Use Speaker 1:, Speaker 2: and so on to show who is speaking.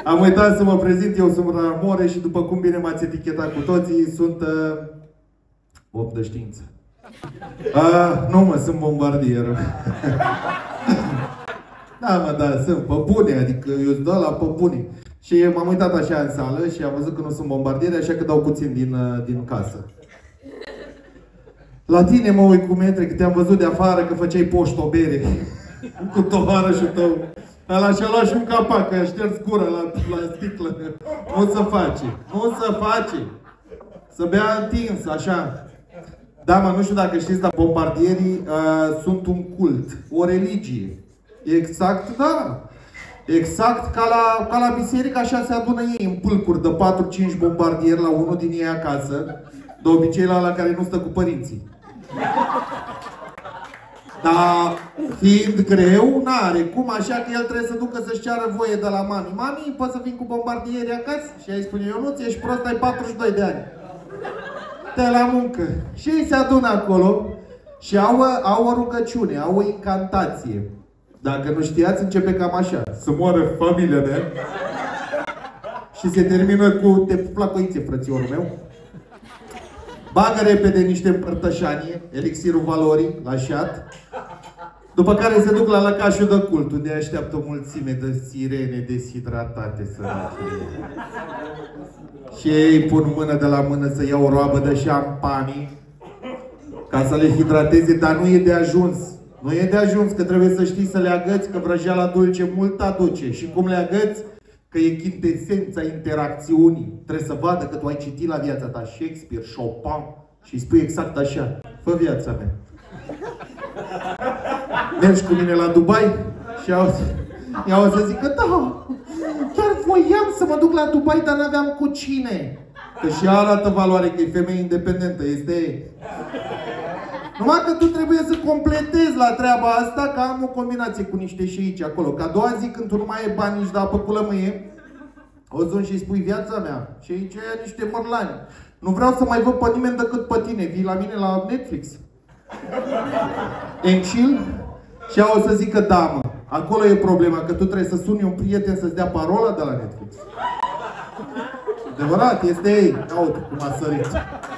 Speaker 1: Am uitat să mă prezint, eu sunt Ramore și după cum bine m-ați etichetat cu toții, sunt om de știință. Nu mă, sunt bombardier. Da, mă, da, sunt pe bune, adică eu sunt la pe bune. Și m-am uitat așa în sală și am văzut că nu sunt bombardieri, așa că dau puțin din casă. La tine mă uit cu metre, că te-am văzut de afară că făceai poștobere cu tovarășul tău. Ăla și-a luat și un capac, că i-a șters gura la sticlă. Nu se face, nu se face. Să bea întins, așa. Da, mă, nu știu dacă știți, dar bombardierii sunt un cult, o religie. Exact, da. Exact ca la biserică, așa se adună ei în pâlcuri de 4-5 bombardieri la unul din ei acasă. De obicei la ăla care nu stă cu părinții. Dar fiind greu, n-are cum, așa că el trebuie să ducă să-și ceară voie de la mami. Mami, poți să vin cu bombardieri acasă? Și ea îi spune, Ionuț, ești prost, ai 42 de ani. Te la muncă. Și ei se adună acolo și au o rugăciune, au o incantație. Dacă nu știați, începe cam așa. Să moară familia mea. Și se termină cu te placoițe, frățiorul meu. Bagă repede niște împărtășanie, elixirul valorii, la șat. După care se duc la lăcașul de cult, unde așteaptă o mulțime de sirene deshidratate sărace. Și ei pun mână de la mână să iau o roabă de șampanii ca să le hidrateze, dar nu e de ajuns. Nu e de ajuns, că trebuie să știi să le agăți, că vrăjeala dulce mult aduce. Și cum le agăți? Că e chintesența interacțiunii. Trebuie să vadă că tu ai citit la viața ta Shakespeare, Chopin și îi spui exact așa. Fă viața mea. Mergi cu mine la Dubai? Și iau să zic că da, chiar voiam să mă duc la Dubai, dar n-aveam cu cine. Că și arată valoare că e femeie independentă, este. Numai că tu trebuie să completezi la treaba asta, că am o combinație cu niște șeici acolo. Că a doua zi, când tu nu mai ai bani nici de apă cu lămâie, o sun și spui viața mea. Și aici e niște mărlani. Nu vreau să mai văd pe nimeni decât pe tine. Vii la mine la Netflix. And chill? Și ea o să zică da, mă. Acolo e problema, că tu trebuie să suni un prieten să-ți dea parola de la Netflix. Adevărat, este ei. Uite cum a sărit.